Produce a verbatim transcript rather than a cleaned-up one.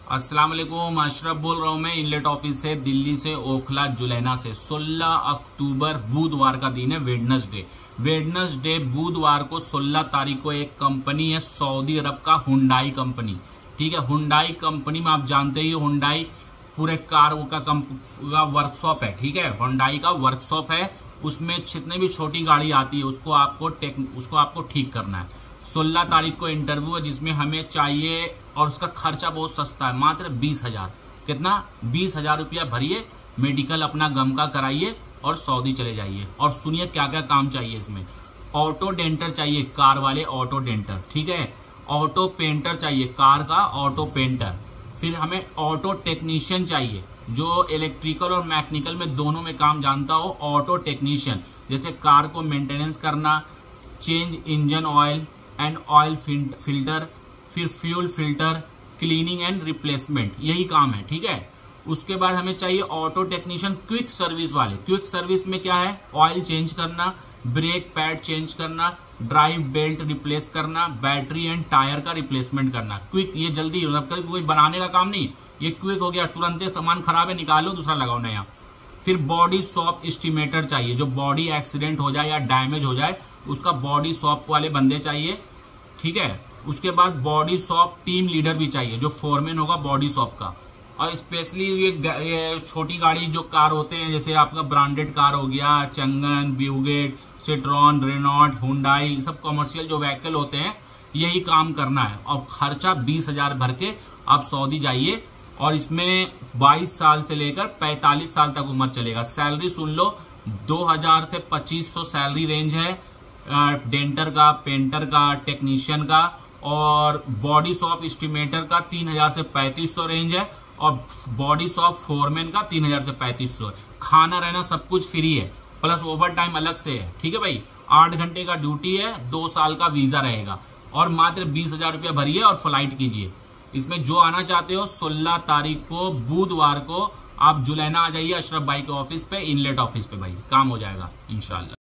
अस्सलाम वालेकुम, अशरफ बोल रहा हूँ मैं इनलेट ऑफिस से, दिल्ली से, ओखला जुलैना से। सोलह अक्टूबर बुधवार का दिन है, वेडनेसडे। वेडनेसडे बुधवार को सोलह तारीख को एक कंपनी है सऊदी अरब का, हुंडई कंपनी। ठीक है, हुंडई कंपनी में आप जानते ही हो, हुंडई पूरे कार का, का वर्कशॉप है। ठीक है, हुंडई का वर्कशॉप है, उसमें जितने भी छोटी गाड़ी आती है उसको आपको टेक उसको आपको ठीक करना है। सोलह तारीख को इंटरव्यू है जिसमें हमें चाहिए, और उसका खर्चा बहुत सस्ता है, मात्र बीस हजार। कितना? बीस हजार रुपया भरिए, मेडिकल अपना गम का कराइए और सऊदी चले जाइए। और सुनिए क्या क्या काम चाहिए इसमें। ऑटो डेंटर चाहिए, कार वाले ऑटो डेंटर। ठीक है, ऑटो पेंटर चाहिए, कार का ऑटो पेंटर। फिर हमें ऑटो टेक्नीशियन चाहिए, जो इलेक्ट्रिकल और मैकेनिकल में दोनों में काम जानता हो। ऑटो टेक्नीशियन जैसे कार को मेंटेनेंस करना, change engine oil and oil filter, फिर fuel filter, cleaning and replacement, यही काम है। ठीक है, उसके बाद हमें चाहिए ऑटो टेक्नीशियन क्विक सर्विस वाले। क्विक सर्विस में क्या है? ऑयल चेंज करना, ब्रेक पैड चेंज करना, ड्राइव बेल्ट रिप्लेस करना, बैटरी एंड टायर का रिप्लेसमेंट करना। क्विक, ये जल्दी, मतलब कोई बनाने का काम नहीं, ये क्विक हो गया, तुरंत सामान खराब है निकालो, दूसरा लगाओ नया। फिर बॉडी शॉप एस्टिमेटर चाहिए, जो बॉडी एक्सीडेंट हो जाए या डैमेज हो जाए उसका बॉडी शॉप वाले बंदे चाहिए। ठीक है, उसके बाद बॉडी शॉप टीम लीडर भी चाहिए, जो फोरमैन होगा बॉडी शॉप का। और स्पेशली ये, ये छोटी गाड़ी जो कार होते हैं, जैसे आपका ब्रांडेड कार हो गया, चंगन, ब्यूगेट, सिट्रॉन, रेनॉल्ट, हुंडई, सब कमर्शियल जो व्हीकल होते हैं, यही काम करना है। और खर्चा बीस हजार भर के आप सऊदी जाइए, और इसमें बाईस साल से लेकर पैंतालीस साल तक उम्र चलेगा। सैलरी सुन लो, दो हजार से पच्चीस सौ सैलरी रेंज है, डेंटर का, पेंटर का, टेक्नीशियन का, और बॉडी शॉप एस्टिमेटर का तीन हजार से पैंतीस सौ रेंज है, और बॉडी शॉप फोरमैन का तीन हजार से पैंतीस सौ। खाना रहना सब कुछ फ्री है, प्लस ओवर टाइम अलग से है। ठीक है भाई, आठ घंटे का ड्यूटी है, दो साल का वीजा रहेगा, और मात्र बीस हजार रुपया भरिए और फ्लाइट कीजिए। इसमें जो आना चाहते हो सोलह तारीख को बुधवार को आप जुलैना आ जाइए, अशरफ भाई के ऑफिस पे, इनलेट ऑफिस पे, भाई काम हो जाएगा इंशाल्लाह।